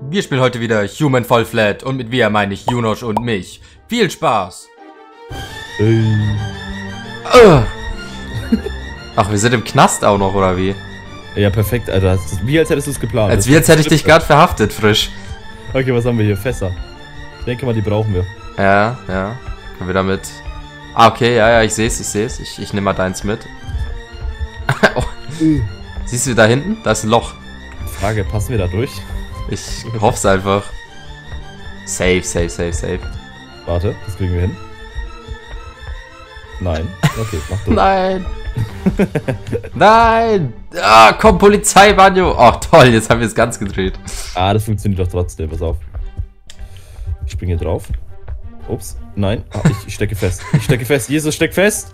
Wir spielen heute wieder Human Fall Flat und mit wir meine ich Junosch und mich. Viel Spaß! Ach, wir sind im Knast auch noch, oder wie? Ja, perfekt, Alter. Das ist wie als hättest du es geplant. Als hätte ich dich gerade verhaftet, frisch. Okay, was haben wir hier? Fässer. Ich denke mal, die brauchen wir. Ja. Können wir damit... Ah, okay, ja, ich seh's. Ich nehme mal deins mit. Oh. Siehst du da hinten? Da ist ein Loch. Frage, passen wir da durch? Ich hoff's einfach. Safe. Warte, das kriegen wir hin. Nein. Okay, mach du. Nein! Nein! Ah, komm, Polizei, Banjo! Oh, toll, jetzt haben wir es ganz gedreht. Ah, das funktioniert doch trotzdem, pass auf. Ich springe hier drauf. Ups, nein. Ah, ich stecke fest. Jesus, steck fest!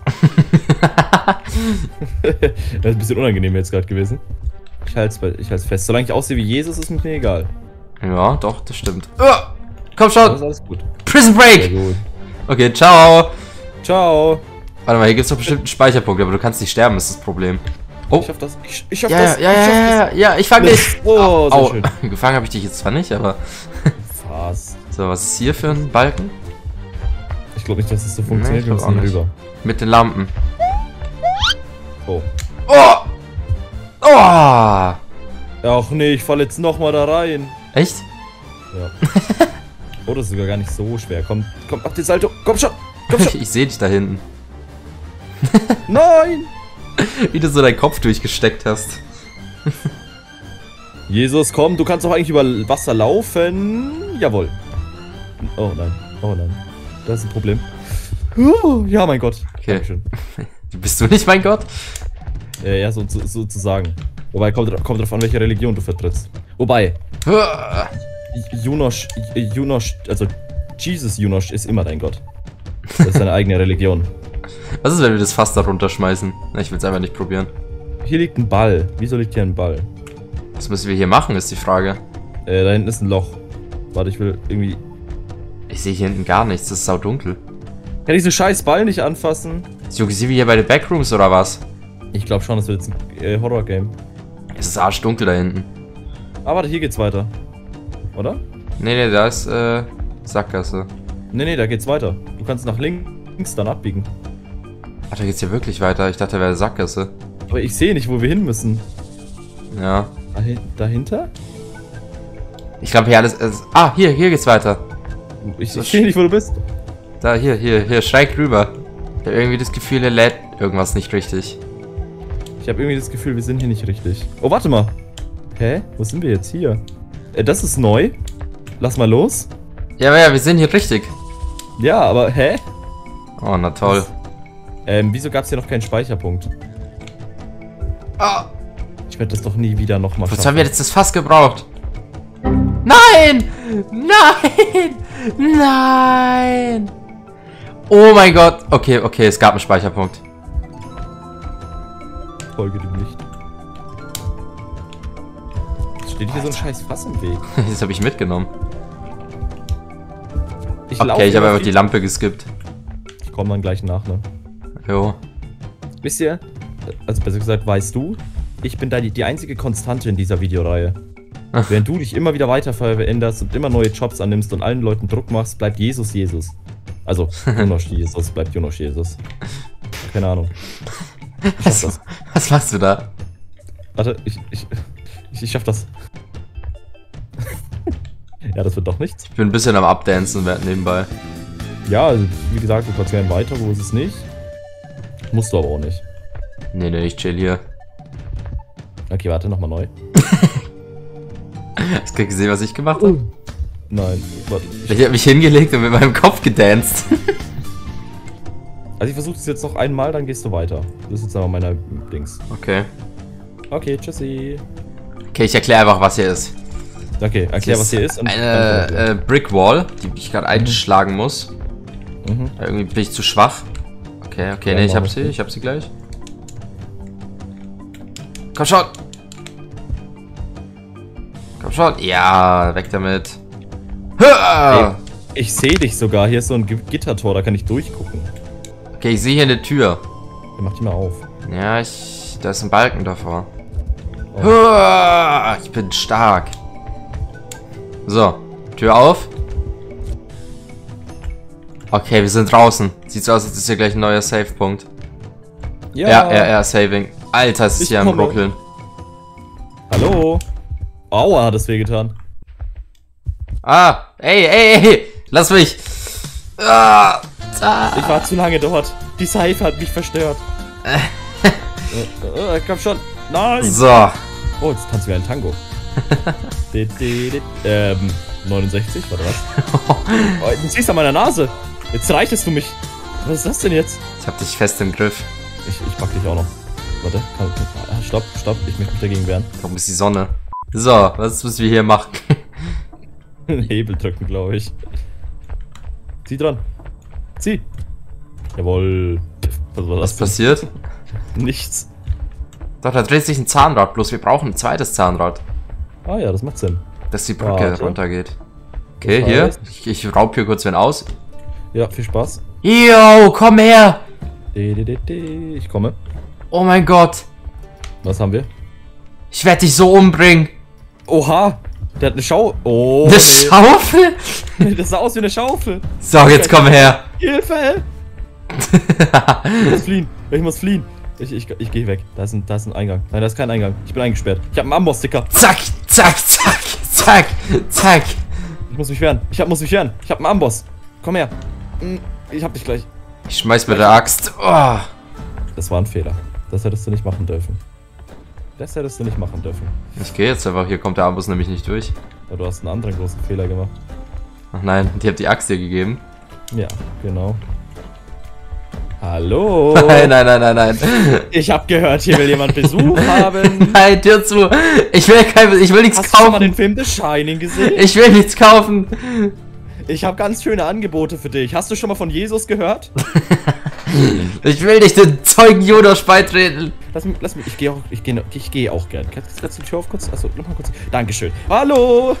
Das ist ein bisschen unangenehm jetzt gerade gewesen. Ich halt's fest. Solange ich aussehe wie Jesus, ist mir egal. Ja, doch, das stimmt. Komm schon! Das ist alles gut. Prison Break! Sehr gut. Okay, ciao! Ciao! Warte mal, hier gibt's doch bestimmt einen Speicherpunkt, aber du kannst nicht sterben, ist das Problem. Oh! Ich schaff das. Ich schaff das. Ja, ich fang dich! Oh, sehr Au. schön. Gefangen habe ich dich jetzt zwar nicht, aber... Fast. So, was ist hier für ein Balken? Ich glaube nicht, dass das so funktioniert. Nee, Wir ich glaub müssen auch nicht. rüber. Mit den Lampen. Oh. Oh! Oh! Ach nee, ich falle jetzt nochmal da rein. Echt? Ja. Oh, das ist sogar gar nicht so schwer. Komm, mach den Salto. Komm schon. Ich sehe dich da hinten. Nein! Wie du so deinen Kopf durchgesteckt hast. Jesus, komm, du kannst doch eigentlich über Wasser laufen. Jawohl. Oh nein. Das ist ein Problem. Ja, mein Gott. Okay. Dankeschön. Bist du nicht mein Gott? Ja, sozusagen. Wobei, kommt drauf an, welche Religion du vertrittst. Wobei, Junosch, also Jesus Junosch ist immer dein Gott. Das ist deine eigene Religion. Was ist, wenn wir das Fass da runterschmeißen? Na, ich will es einfach nicht probieren. Hier liegt ein Ball. Wieso liegt hier ein Ball? Was müssen wir hier machen, ist die Frage. Da hinten ist ein Loch. Warte, ich will irgendwie... Ich sehe hier hinten gar nichts, das ist saudunkel. Kann ich diesen scheiß Ball nicht anfassen? So, sind wir hier bei den Backrooms oder was? Ich glaube schon, das wird jetzt ein Horror-Game. Es ist arschdunkel da hinten. Ah, warte, hier geht's weiter. Oder? Nee, da ist, Sackgasse. Nee, da geht's weiter. Du kannst nach links dann abbiegen. Ach, da geht's hier wirklich weiter. Ich dachte, da wäre Sackgasse. Aber ich sehe nicht, wo wir hin müssen. Ja. Dahinter? Ich glaube, hier alles... hier geht's weiter. Ich sehe nicht, wo du bist. Da, hier, schräg rüber. Ich habe irgendwie das Gefühl, er lädt irgendwas nicht richtig. Ich habe irgendwie das Gefühl, wir sind hier nicht richtig. Oh, warte mal. Hä? Wo sind wir jetzt hier? Das ist neu. Lass mal los. Ja, wir sind hier richtig. Ja, aber hä? Oh, na toll. Wieso gab es hier noch keinen Speicherpunkt? Oh. Ich werde das doch nie wieder nochmal schaffen. Wozu haben wir jetzt das Fass gebraucht? Nein! Nein! Oh mein Gott. Okay, es gab einen Speicherpunkt. Folge dem Licht. Steht hier so ein scheiß Fass im Weg. Das habe ich mitgenommen. Ich Okay, ich habe einfach die Lampe geskippt. Ich komme dann gleich nach, ne? Jo. Wisst ihr, also besser gesagt, weißt du, ich bin da die einzige Konstante in dieser Videoreihe. Während du dich immer wieder weiter veränderst und immer neue Jobs annimmst und allen Leuten Druck machst, bleibt Jesus. Also, Junosch Jesus bleibt Junosch Jesus. Keine Ahnung. Was machst du da? Warte, ich schaff das. Ja, das wird doch nichts. Ich bin ein bisschen am Updancen nebenbei. Ja, also, wie gesagt, du kannst gerne weiter, wo ist es nicht? Musst du aber auch nicht. Nee, ich chill hier. Okay, warte, nochmal neu. Hast du gesehen, was ich gemacht habe? Nein, warte. Ich habe mich hingelegt und mit meinem Kopf gedanced. Also ich versuche es jetzt noch einmal, dann gehst du weiter. Das ist jetzt aber meiner Dings. Okay. Okay, tschüssi. Okay, ich erkläre einfach, was hier ist. Okay, erklär, was hier ist. Und eine Brick Wall, die ich gerade einschlagen muss. Irgendwie bin ich zu schwach. Okay, Ja, nee, ich hab sie gleich. Komm schon! Ja, weg damit. Hey, ich sehe dich sogar. Hier ist so ein Gittertor, da kann ich durchgucken. Okay, ich sehe hier eine Tür. Ja, mach die mal auf. Ja, da ist ein Balken davor. Oh. Ich bin stark. So, Tür auf. Okay, wir sind draußen. Sieht so aus, als ist hier gleich ein neuer Save-Punkt. Ja, Saving. Alter, es ist hier am Ruckeln. Hallo? Aua, hat das wehgetan. Ah, ey, lass mich. Ah, Ich war zu lange dort. Die Seife hat mich verstört. Komm schon. Nein. So. Oh, jetzt tanzen wir ein Tango. 69, warte was? Oh, du ziehst an meiner Nase. Jetzt reichtest du mich. Was ist das denn jetzt? Ich hab dich fest im Griff. Ich pack dich auch noch. Warte, stopp, ich möchte mich dagegen wehren. Warum ist die Sonne? So, was müssen wir hier machen? Hebel drücken, glaube ich. Zieh dran. Zieh. Jawohl. Was passiert? Nichts. Doch, da dreht sich ein Zahnrad, bloß wir brauchen ein zweites Zahnrad. Ah ja, das macht Sinn. Dass die Brücke Warte. runtergeht. Okay, Das hier. heißt- Ich raub hier kurz wen aus. Ja, viel Spaß. Yo, komm her! Ich komme. Oh mein Gott. Was haben wir? Ich werde dich so umbringen. Oha! Der hat eine Oh, Eine Schaufel? Das sah aus wie eine Schaufel. So, jetzt komm her. Hilfe! Ich muss fliehen. Ich muss fliehen. Ich gehe weg. Da ist ein Eingang. Nein, da ist kein Eingang. Ich bin eingesperrt. Ich habe einen Amboss-Sticker. Zack, zack, zack, zack, zack. Ich muss mich wehren. Ich habe einen Amboss. Komm her. Ich hab dich gleich. Ich schmeiß mit der Axt. Oh. Das war ein Fehler. Das hättest du nicht machen dürfen. Ich gehe jetzt einfach. Hier kommt der Ambus nämlich nicht durch. Aber du hast einen anderen großen Fehler gemacht. Ach nein, die hat die Axt dir gegeben. Ja, genau. Hallo? Nein. Ich hab gehört, hier will jemand Besuch haben. Nein, Tür zu. Ich will nichts Hast du schon mal kaufen. den Film The Shining gesehen? Ich will nichts kaufen. Ich habe ganz schöne Angebote für dich. Hast du schon mal von Jesus gehört? Ich will nicht den Zeugen Jonas beitreten. Lass mich, ich gehe auch gern. Kannst du die Tür auf kurz? Achso, nochmal kurz. Dankeschön. Hallo!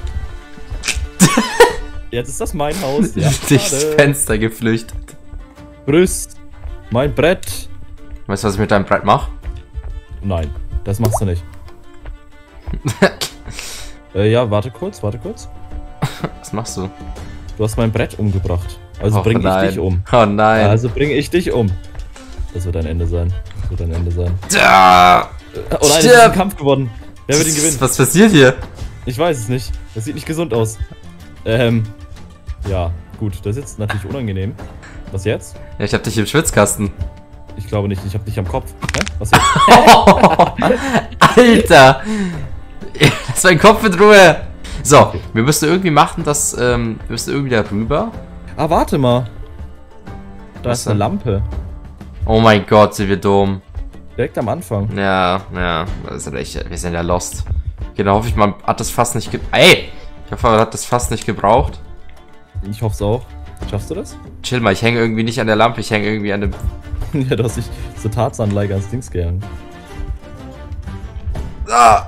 Jetzt ist das mein Haus. Ja, Durchs schade. Fenster geflüchtet. Grüß. Mein Brett. Weißt du, was ich mit deinem Brett mache? Nein, das machst du nicht. Ja, warte kurz. Was machst du? Du hast mein Brett umgebracht. Also Och, bring ich nein. dich um. Oh nein. Also bringe ich dich um. Das wird dein Ende sein. Da. Oh nein, es ist ein Kampf geworden. Wer wird ihn gewinnen? Was passiert hier? Ich weiß es nicht. Das sieht nicht gesund aus. Ja, gut. Das ist jetzt natürlich unangenehm. Was jetzt? Ja, ich hab dich im Schwitzkasten. Ich glaube nicht. Ich habe dich am Kopf. Hä? Was jetzt? Alter! Lass meinen Kopf in Ruhe! So, wir müssen irgendwie machen, dass, wir müssen irgendwie da rüber. Ah, warte mal. Da Was ist eine denn? Lampe. Oh mein Gott, sind wir dumm. Direkt am Anfang. Ja, das ist echt, wir sind ja lost. Okay, dann hoffe ich, man hat das fast nicht Ey! Ich hoffe, man hat das fast nicht gebraucht. Ich hoffe es auch. Schaffst du das? Chill mal, ich hänge irgendwie nicht an der Lampe, ich hänge irgendwie an dem... Ja, du hast dich so Tarzan-like ans Dings gehangen. Ah!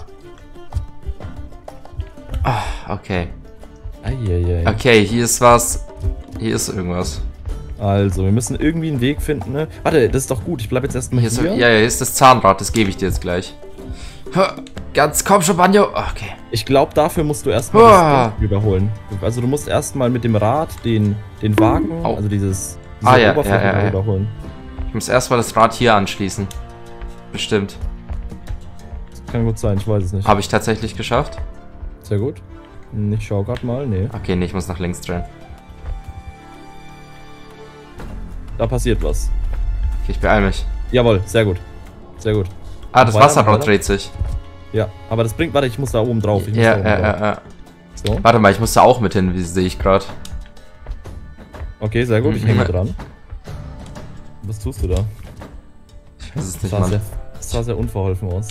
Ah, okay. Eieiei. Okay, hier ist was. Hier ist irgendwas. Also, wir müssen irgendwie einen Weg finden, ne? Warte, das ist doch gut. Ich bleib jetzt erstmal Hier ist, hier. ja, hier ist das Zahnrad, das gebe ich dir jetzt gleich. Ganz, komm schon, Banjo. Okay. Ich glaube, dafür musst du erstmal das Ding überholen. Also, du musst erstmal mit dem Rad den Wagen, Au. also diese Ja, Oberfläche überholen. Ich muss erstmal das Rad hier anschließen. Bestimmt. Das kann gut sein, ich weiß es nicht. Habe ich tatsächlich geschafft? Sehr gut. Ich schau grad mal, nee. Okay, nee, ich muss nach links drehen. Da passiert was. Okay, ich beeil mich. Jawohl, sehr gut. Sehr gut. Ah, das Weiter, Wasserrad weiter. dreht sich. Ja, aber das bringt, warte, ich muss da oben drauf. Ich muss Ja, da oben drauf. ja. So, Warte mal, ich muss da auch mit hin, wie sehe ich gerade. okay, sehr gut, ich hänge dran. Was tust du da? Ich weiß es Das nicht, sah, Mann. sah sehr unverholfen aus.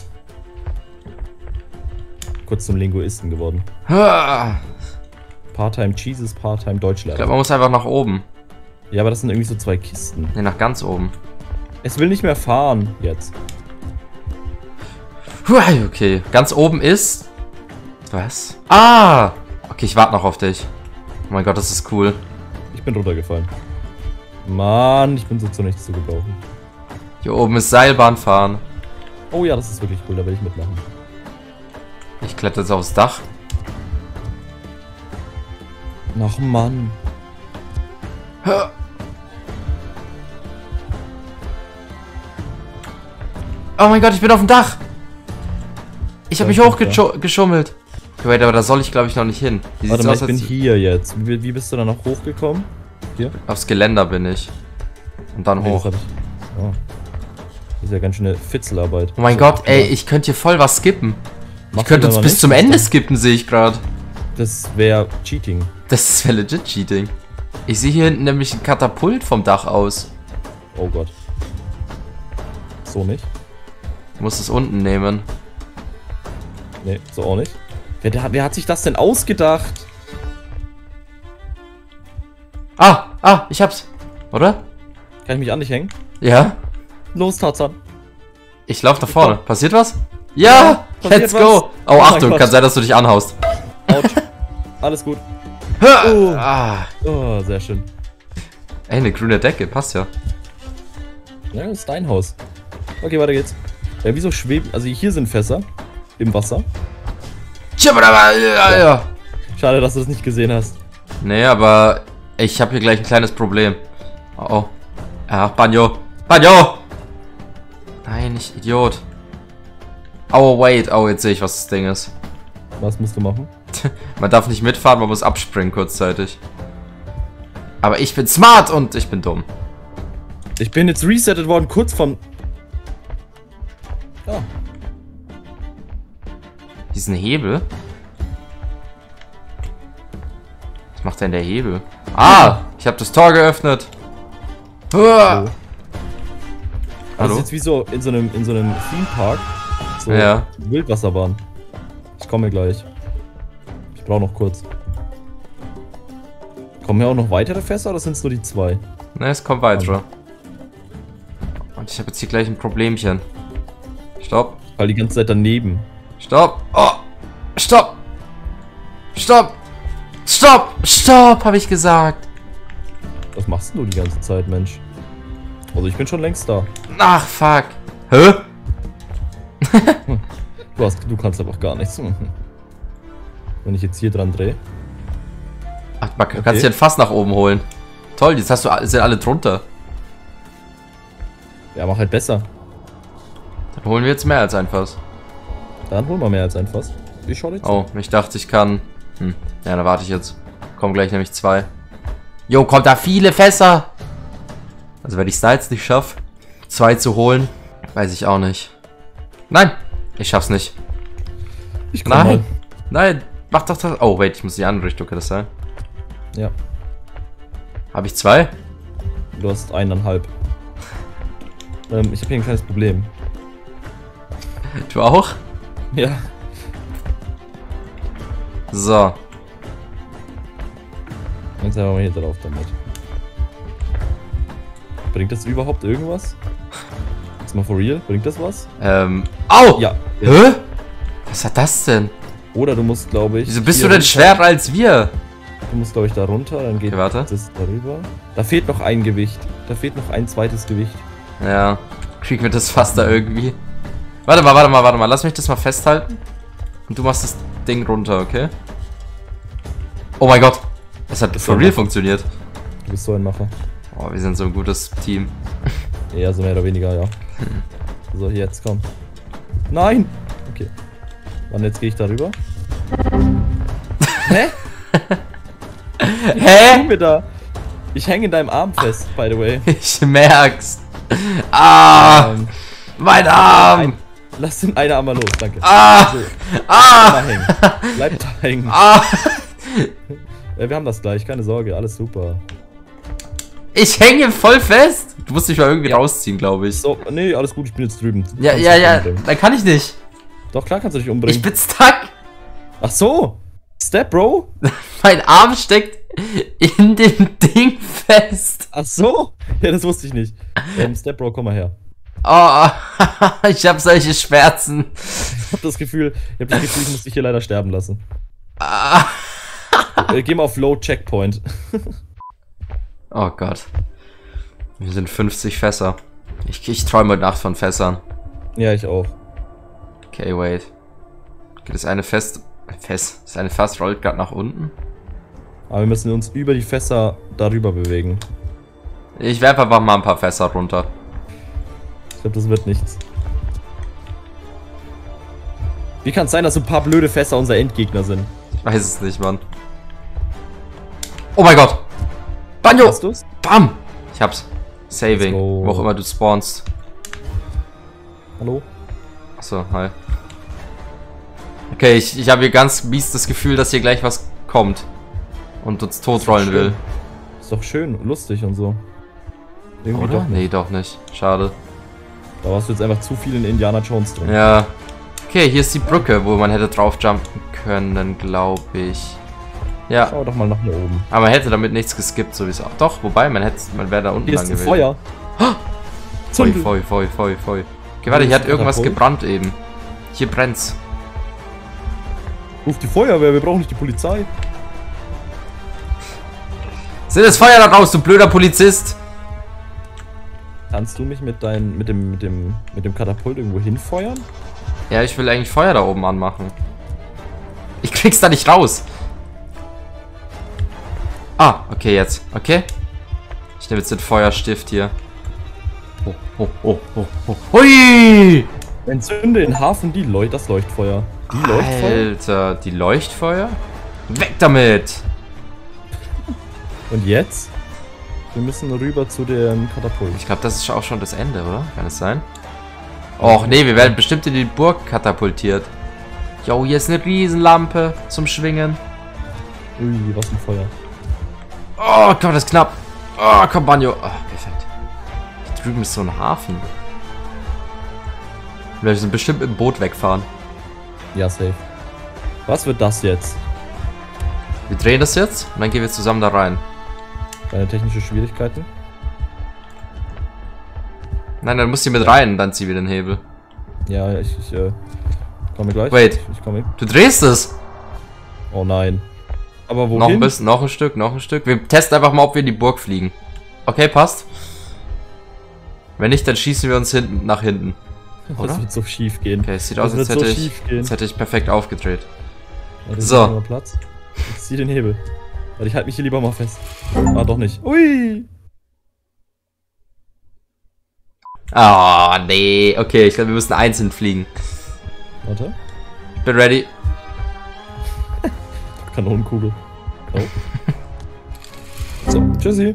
Kurz zum Linguisten geworden. Ah, Part-Time Jesus, Part-Time ich Deutschlehrer. glaube, man muss einfach nach oben. Ja, aber das sind irgendwie so zwei Kisten. Ne, nach ganz oben. Es will nicht mehr fahren jetzt. Okay, ganz oben ist... Was? Ah! Okay, ich warte noch auf dich. Oh mein Gott, das ist cool. Ich bin runtergefallen. Mann, ich bin so zu nichts zu gebrauchen. Hier oben ist Seilbahn fahren. Oh ja, das ist wirklich cool, da will ich mitmachen. Ich kletter jetzt aufs Dach. Ach Mann. Oh mein Gott, ich bin auf dem Dach. Ich habe mich hochgeschummelt. Okay, wait, aber da soll ich, glaube ich, noch nicht hin. Warte mal, ich bin hier jetzt. Wie bist du da noch hochgekommen? Hier? Aufs Geländer bin ich. Und dann hoch. Oh. Das ist ja ganz schöne Fitzelarbeit. Oh mein Gott, ey, ich könnte hier voll was skippen. Ich könnte uns bis zum Ende skippen, sehe ich gerade. Das wäre Cheating. Das wäre legit Cheating. Ich sehe hier hinten nämlich ein Katapult vom Dach aus. Oh Gott. So nicht? Ich muss es unten nehmen. Nee, so auch nicht. Wer hat sich das denn ausgedacht? Ich hab's. Oder? Kann ich mich an dich hängen? Ja. Los, Tarzan. Ich lauf da vorne. Passiert was? Ja! Let's go! Oh, Achtung, kann sein, dass du dich anhaust. Autsch. Alles gut. Oh, sehr schön. Ey, eine grüne Decke, passt ja. Ja, das ist dein Haus. Okay, weiter geht's. Ja, wieso schweben... Also hier sind Fässer. Im Wasser. Ja. Schade, dass du das nicht gesehen hast. Nee, aber ich habe hier gleich ein kleines Problem. Oh. Ach, Banjo. Banjo! Nein, ich Idiot. Oh, wait. Oh, jetzt sehe ich, was das Ding ist. Was musst du machen? Man darf nicht mitfahren, man muss abspringen kurzzeitig. Aber ich bin smart und ich bin dumm. Ich bin jetzt resettet worden, kurz vom... Ja. Diesen Hebel? Was macht denn der Hebel? Ah! Ich habe das Tor geöffnet. Oh. Hallo? Das ist jetzt wie so in so einem Theme Park. So ja. Wildwasserbahn. Ich komme gleich. Ich brauche noch kurz. Kommen hier auch noch weitere Fässer oder sind es nur die 2? Ne, es kommt weitere. Und ich habe jetzt hier gleich ein Problemchen. Stopp. Weil die ganze Zeit daneben. Stopp. Oh. Stopp. Stopp. Stopp. Stopp, habe ich gesagt. Was machst du die ganze Zeit, Mensch? Also ich bin schon längst da. Ach, fuck. Hä? Du kannst aber auch gar nichts. Wenn ich jetzt hier dran drehe. Ach, man kann sich ein Fass nach oben holen. Toll, jetzt sind alle drunter. Ja, mach halt besser. Dann holen wir jetzt mehr als ein Fass. Dann holen wir mehr als ein Fass. Ich schau jetzt. Oh, ich dachte, ich kann... Ja, da warte ich jetzt. Kommen gleich nämlich 2. Jo, kommt da viele Fässer. Also wenn ich es da jetzt nicht schaffe, 2 zu holen, weiß ich auch nicht. Nein, ich schaff's nicht. Ich komm mal. Nein, mach doch das. Oh, wait, ich muss die andere Richtung, kann das sein? Ja. Habe ich 2? Du hast 1,5. Ich habe hier ein kleines Problem. Du auch? Ja. So. Jetzt haben wir mal hier drauf damit. Bringt das überhaupt irgendwas? Jetzt mal for real, bringt das was? Au! Ja. Hä? Was hat das denn? Oder du musst, glaube ich... Wieso bist du denn schwerer als wir? Du musst, glaube ich, da runter, dann geht das darüber. Da fehlt noch ein Gewicht. Da fehlt noch ein zweites Gewicht. Ja. Kriegen wir das Fass da irgendwie? Warte mal. Lass mich das mal festhalten. Und du machst das Ding runter, okay? Oh mein Gott. Das hat for real funktioniert. Du bist so ein Macher. Oh, wir sind so ein gutes Team. Ja, so mehr oder weniger, ja. So, jetzt komm. Nein! Okay. Wann jetzt gehe ich darüber? Hä? Hä? Da? Ich hänge in deinem Arm fest, by the way. Ich merk's. Ah! Mein Arm! Lass den einen Arm mal los, danke. Ah! So. Ah! Hängen. Bleib da hängen. Ah! Ja, wir haben das gleich, keine Sorge, alles super. Ich hänge voll fest! Du musst dich mal irgendwie rausziehen, glaube ich. So, nee, alles gut, ich bin jetzt drüben. Ja, dann kann ich nicht. Doch, klar kannst du dich umbringen. Ich bin stuck! Ach so! Step, Bro? Mein Arm steckt in dem Ding fest. Ach so? Ja, das wusste ich nicht. Step, Bro, komm mal her. Oh, ich habe solche Schmerzen. Ich hab das Gefühl, ich muss dich hier leider sterben lassen. Geh mal auf Low Checkpoint. Oh Gott. Wir sind 50 Fässer. Ich träume heute Nacht von Fässern. Ja, ich auch. Okay, wait. Geht das eine das eine Fass rollt gerade nach unten? Aber wir müssen uns über die Fässer darüber bewegen. Ich werfe einfach mal ein paar Fässer runter. Ich glaube, das wird nichts. Wie kann es sein, dass so ein paar blöde Fässer unser Endgegner sind? Ich weiß es nicht, Mann. Oh mein Gott! Banjo! Hast du's? Bam! Ich hab's. Saving. Let's go. Wo auch immer du spawnst. Hallo? Achso, hi. Okay, ich habe hier ganz mies das Gefühl, dass hier gleich was kommt. Und uns totrollen will. Ist doch schön, lustig und so. Irgendwie Oder? doch nicht. Nee, doch nicht. Schade. Da warst du jetzt einfach zu viel in Indiana Jones drin. Ja. Okay, hier ist die Brücke, wo man hätte drauf jumpen können, glaube ich. Ja. Schau doch mal nach hier oben. Aber man hätte damit nichts geskippt, so wie es auch. Doch, wobei, man wäre da unten Hier lang ist ein gewesen. Feuer. Feu, Zündel. Feu. Okay, warte, hier hat irgendwas gebrannt eben. Hier brennt's. Ruf die Feuerwehr, wir brauchen nicht die Polizei. Sind das Feuer da raus, du blöder Polizist? Kannst du mich mit dem Katapult irgendwo hinfeuern? Ja, ich will eigentlich Feuer da oben anmachen. Ich krieg's da nicht raus. Ah, okay, jetzt. Okay. Ich nehme jetzt den Feuerstift hier. Oh. Hui! Entzünde in Hafen das Leuchtfeuer. Die Leuchtfeuer? Alter, die Leuchtfeuer? Weg damit! Und jetzt? Wir müssen rüber zu dem Katapult. Ich glaube, das ist auch schon das Ende, oder? Kann es sein? Och nee, wir werden bestimmt in die Burg katapultiert. Jo, hier ist eine Riesenlampe zum Schwingen. Ui, was ein Feuer. Oh Gott, das ist knapp. Oh, komm, Banjo. Oh, perfekt. Hier drüben ist so ein Hafen. Wir müssen bestimmt mit dem Boot wegfahren. Ja, safe. Was wird das jetzt? Wir drehen das jetzt und dann gehen wir zusammen da rein. Keine technische Schwierigkeiten? Nein, dann muss sie mit rein, dann zieh wir den Hebel. Ja, ich komme gleich. Wait. Ich komme. Du drehst es! Oh nein. Aber wohin? Noch ein bisschen, noch ein Stück. Wir testen einfach mal, ob wir in die Burg fliegen. Okay, passt. Wenn nicht, dann schießen wir uns nach hinten. Oder? Das wird so schief gehen. Okay, es sieht aus, als hätte ich perfekt aufgedreht. Ja, So. Mal Platz. Ich zieh den Hebel. Warte, ich halte mich hier lieber mal fest. Ah, doch nicht. Ui! Ah, nee. Okay, ich glaube, wir müssen einzeln fliegen. Warte. Ich bin ready. Kanonenkugel. Oh. So, tschüssi.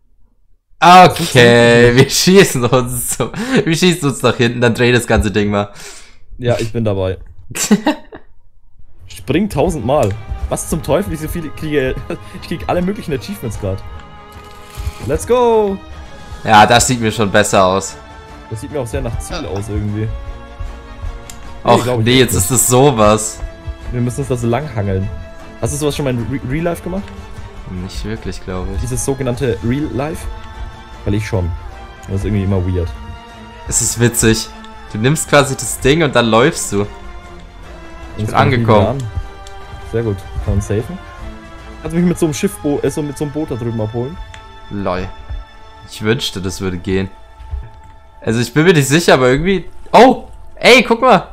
Okay, wir schießen uns nach hinten, dann dreh das ganze Ding mal. Ja, ich bin dabei. Spring 1000 Mal. Was zum Teufel, wie so viele kriege ich krieg alle möglichen Achievements gerade. Let's go! Ja, das sieht mir schon besser aus. Das sieht mir auch sehr nach Ziel aus irgendwie. Och, glaub ich nee, jetzt ist es sowas. Wir müssen uns da so lang hangeln. Hast du sowas schon mal in Real Life gemacht? Nicht wirklich, glaube ich. Dieses sogenannte Real Life? Weil ich schon. Das ist irgendwie immer weird. Es ist witzig. Du nimmst quasi das Ding und dann läufst du. Ich bin angekommen. Sehr gut. Kann man safen? Kannst du mich mit so einem Schiffboot, mit so einem Boot da drüben abholen? Lol. Ich wünschte, das würde gehen. Also ich bin mir nicht sicher, aber irgendwie... Oh! Ey, guck mal!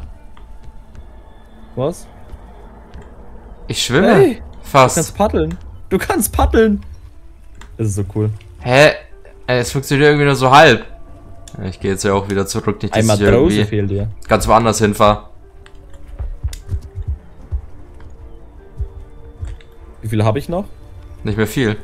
Was? Ich schwimme. Hey, du Fast. kannst paddeln. Du kannst paddeln. Das ist so cool. Hä? Es funktioniert irgendwie nur so halb. Ja, ich gehe jetzt ja auch wieder zurück, nicht dass Einmal ich irgendwie Matrose fehlt dir. ganz woanders hinfahre. Wie viele habe ich noch? Nicht mehr viel.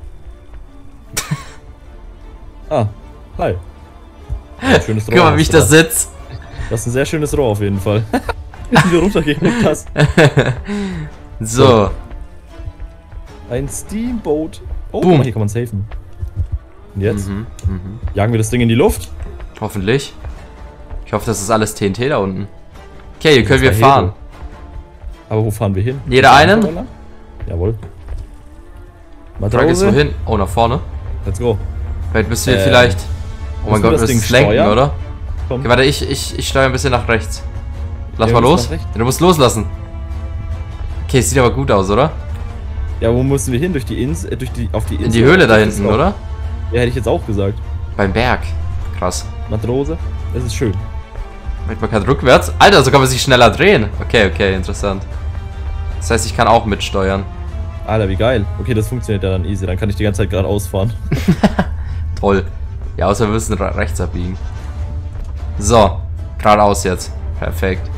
Ah, hi. Ein schönes Rohr. Guck mal, wie ich hast du da sitze. Das ist ein sehr schönes Rohr auf jeden Fall. Wie du runtergeguckt hast. So. Ein Steamboat. Oh, Boom. guck mal, hier kann man safen. Und jetzt? Mhm. Jagen wir das Ding in die Luft? Hoffentlich. Ich hoffe, das ist alles TNT da unten. Okay, hier können wir Das war fahren. Hebel. Aber wo fahren wir hin? Jeder einen? Jawohl. Frage ist Matrose. wohin? Oh, nach vorne. Let's go. Vielleicht müssen wir vielleicht... Oh mein müssen wir Gott, das wir Ding müssen es lenken, steuern? oder? Komm. Okay, warte, ich steuere ein bisschen nach rechts. Lass Ja, mal wir müssen los. nach rechts. Ja, du musst loslassen. Okay, es sieht aber gut aus, oder? Ja, wo müssen wir hin? Durch die Insel? Auf die Insel? In die Höhle da Das ist hinten, auch- oder? Ja, hätte ich jetzt auch gesagt. Beim Berg. Krass. Matrose. Das ist schön. Man kann rückwärts. Alter, so kann man sich schneller drehen. Okay, interessant. Das heißt, ich kann auch mitsteuern. Alter, wie geil. Okay, das funktioniert ja dann easy. Dann kann ich die ganze Zeit geradeaus fahren. Toll. Ja, außer wir müssen rechts abbiegen. So, geradeaus jetzt. Perfekt.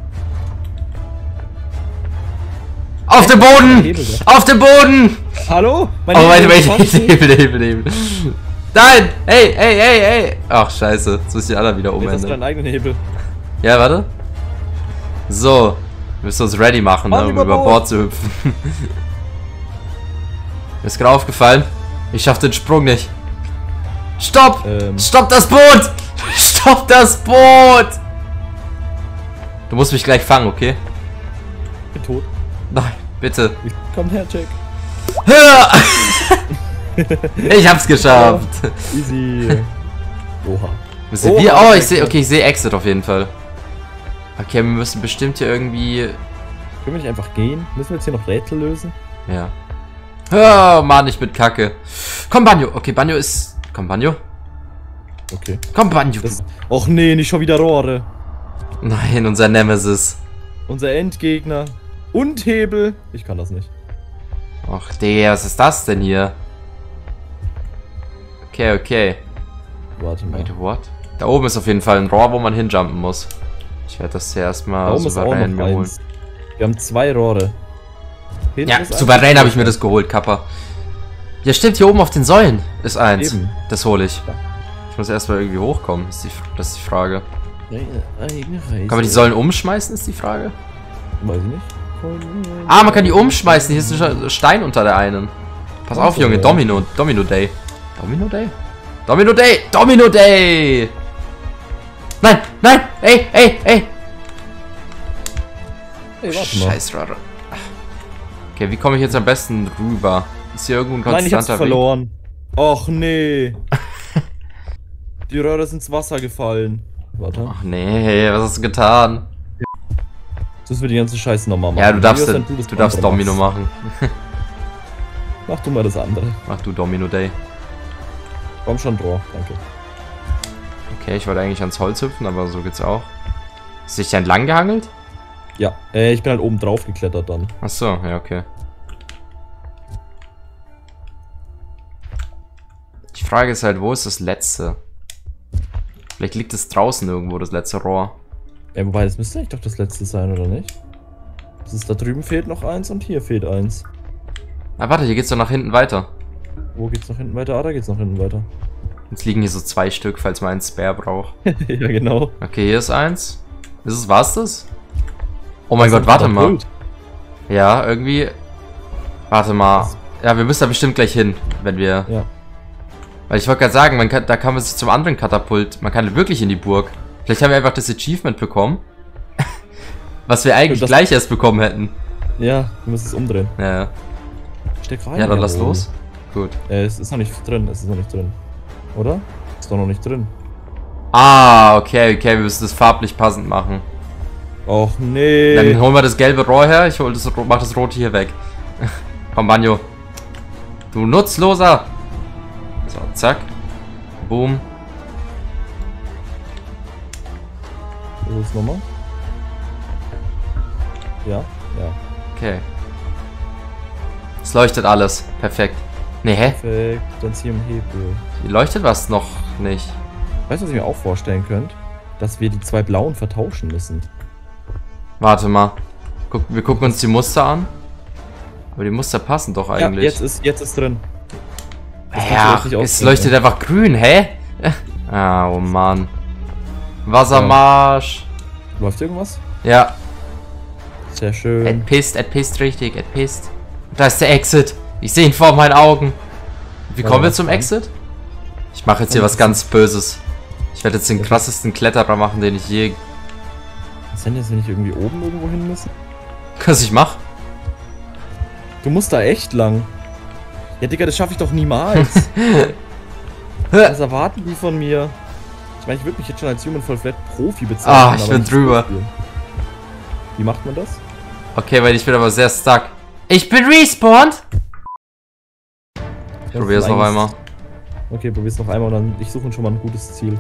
Auf dem Boden! Auf dem Boden! Hallo? Oh, wait. Hebel. Nein! Hey! Ach, scheiße. Jetzt müssen die anderen wieder Jetzt hast du umändern. deinen eigenen Hebel. Ja, warte. So. Wir müssen uns ready machen, ne, um über Bord zu hüpfen. Mir ist gerade aufgefallen. Ich schaff den Sprung nicht. Stopp! Stopp das Boot! Stopp das Boot! Du musst mich gleich fangen, okay? Ich bin tot. Nein, bitte. Komm her, Jack. Ich hab's geschafft. Easy. Oha. Müssen wir? Oh, ich sehe Exit auf jeden Fall. Okay, wir müssen bestimmt hier irgendwie... Können wir nicht einfach gehen? Müssen wir jetzt hier noch Rätsel lösen? Ja. Oh, Mann, ich bin kacke. Komm, Banjo. Okay, Banjo ist... Komm, Banjo. Okay. Komm, Banjo. Och nee, nicht schon wieder Rohre. Nein, unser Nemesis. Unser Endgegner. Und Hebel. Ich kann das nicht. Ach, Digga, was ist das denn hier? Okay. Warte mal. Wait, what? Da oben ist auf jeden Fall ein Rohr, wo man hinjumpen muss. Ich werde das hier erstmal souverän mir holen. Wir haben 2 Rohre. Hinten Ja, souverän habe ich mir das geholt, Kappa. Ja, stimmt, hier oben auf den Säulen ist eins. Eben. Das hole ich. Ja. Ich muss erstmal irgendwie hochkommen, das ist die Frage. Eigene Reise. Kann man die Säulen umschmeißen, ist die Frage? Weiß ich nicht. Ah, man kann die umschmeißen. Hier ist ein Stein unter der einen. Pass auf, Junge. Domino Day. Domino Day! Nein! Ey! Hey, warte mal. Scheiß Rudder. Okay, wie komme ich jetzt am besten rüber? Ist hier irgendwo ein konstanter Nein, ich hab's Weg? verloren. Och nee. Die Röhre ist ins Wasser gefallen. Warte. Ach nee, was hast du getan? Jetzt müssen wir die ganze Scheiße nochmal machen. Ja, du darfst Domino machen. Mach du mal das andere. Mach du Domino Day. Komm schon, Draw. Danke. Okay, ich wollte eigentlich ans Holz hüpfen, aber so geht's auch. Ist sich da entlang gehangelt? Ja, ich bin halt oben drauf geklettert dann. Achso, ja, okay. Die Frage ist halt, wo ist das letzte? Vielleicht liegt es draußen irgendwo, das letzte Rohr. Ja, wobei, das müsste eigentlich doch das letzte sein, oder nicht? Das ist, da drüben fehlt noch eins und hier fehlt eins. Ah, warte, hier geht's doch nach hinten weiter. Wo geht's noch hinten weiter? Ah, da geht's noch hinten weiter. Jetzt liegen hier so 2 Stück, falls man einen Spare braucht. Ja, genau. Okay, hier ist eins. War's das? Oh mein Gott, warte mal. Ja, irgendwie... Warte mal. Ja, wir müssen da bestimmt gleich hin, wenn wir... Ja. Weil ich wollte gerade sagen, da kann man sich zum anderen Katapult. Man kann wirklich in die Burg. Vielleicht haben wir einfach das Achievement bekommen. Was wir eigentlich gleich erst bekommen hätten. Ja, du musst es umdrehen. Ja. Steck rein. Ja, dann lass los. Gut. Es ist noch nicht drin, Oder? Ist doch noch nicht drin. Ah, okay, wir müssen das farblich passend machen. Och nee. Dann holen wir das gelbe Rohr her, mach das rote hier weg. Komm, Banjo. Du Nutzloser! So, zack. Boom. Was ist das nochmal? Ja. Okay. Es leuchtet alles. Perfekt. Nee, hä? Perfekt, dann zieh im Hebel. Hier leuchtet was noch nicht. Weißt du, was ich mir auch vorstellen könnte? Dass wir die 2 blauen vertauschen müssen. Warte mal. Wir gucken uns die Muster an. Aber die Muster passen doch eigentlich. Ja, jetzt ist drin. Ja, es leuchtet einfach grün, hä? Ah, oh Mann. Wassermarsch. Läuft irgendwas? Ja. Sehr schön. Et pisst richtig, et pisst. Da ist der Exit. Ich sehe ihn vor meinen Augen. Wie kommen wir zum Exit? Ich mache jetzt hier was ganz Böses. Ich werde jetzt den krassesten Kletterer machen, den ich je... Was denn jetzt, wenn ich irgendwie oben irgendwo hin müssen? Was ich mache? Du musst da echt lang. Ja, Digga, das schaffe ich doch niemals. Was erwarten die von mir? Ich meine, ich würde mich jetzt schon als Human Fall Flat Profi bezeichnen. Ah, ich bin drüber. Wie macht man das? Okay, weil ich bin aber sehr stuck. Ich bin respawned! Ich probier's noch einmal. Okay, probier's noch einmal und dann ich suche schon mal ein gutes Ziel.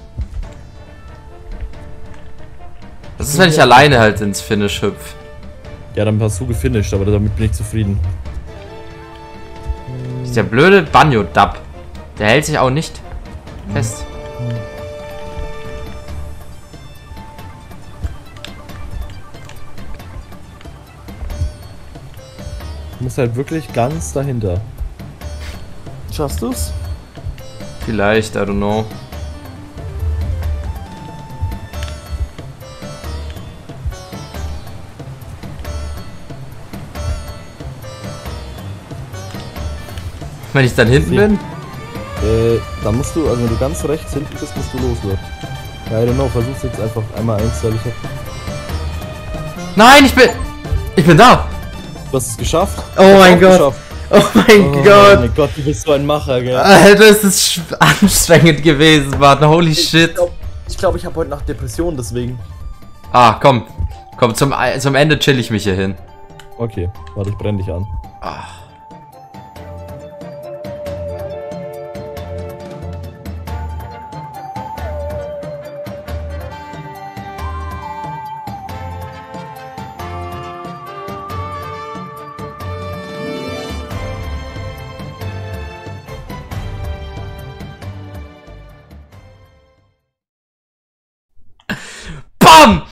Das ist, wenn ich alleine halt ins Finish hüpf. Ja, dann hast du gefinisht, aber damit bin ich zufrieden. Der blöde Banjo-Dub. Der hält sich auch nicht fest. Du musst halt wirklich ganz dahinter. Schaffst du's? Vielleicht, I don't know. Wenn ich dann hinten bin? Da musst du, also wenn du ganz rechts hinten bist, musst du loswerden. Ja, I don't know, versuch's jetzt einfach einmal eins, weil ich hab... Nein, ich bin da! Du hast es geschafft? Oh mein Gott! Oh mein Gott! Oh mein Gott, du bist so ein Macher, gell? Alter, das ist anstrengend gewesen, Mann. Holy shit. Ich glaube, ich habe heute Nacht Depressionen, deswegen. Ah, komm. Komm, zum Ende chill ich mich hier hin. Okay, warte, ich brenne dich an. Ah.